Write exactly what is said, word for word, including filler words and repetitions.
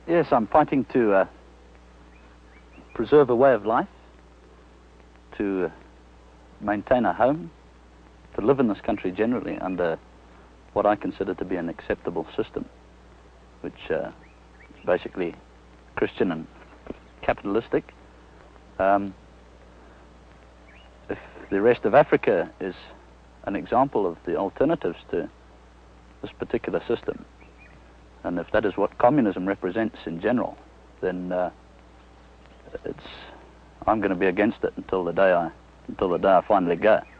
Yes, I'm fighting to uh, preserve a way of life, to uh, maintain a home, to live in this country generally under what I consider to be an acceptable system, which uh, is basically Christian and capitalistic. Um, if the rest of Africa is an example of the alternatives to this particular system, and if that is what communism represents in general, then uh, it's I'm going to be against it until the day I until the day I finally go.